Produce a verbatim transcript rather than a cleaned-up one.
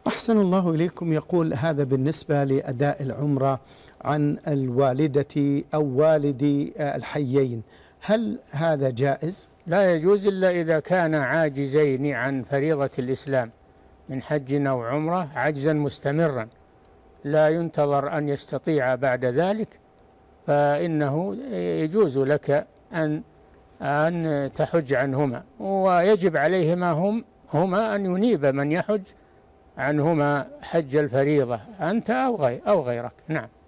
أحسن الله إليكم. يقول هذا بالنسبة لأداء العمرة عن الوالدة أو والدي الحيين، هل هذا جائز؟ لا يجوز إلا إذا كان عاجزين عن فريضة الإسلام من حج أو عمرة عجزا مستمرا لا ينتظر أن يستطيع بعد ذلك، فإنه يجوز لك أن أن تحج عنهما، ويجب عليهما هم هما أن ينيب من يحج عنهما حج الفريضة، أنت أو غير أو غيرك. نعم.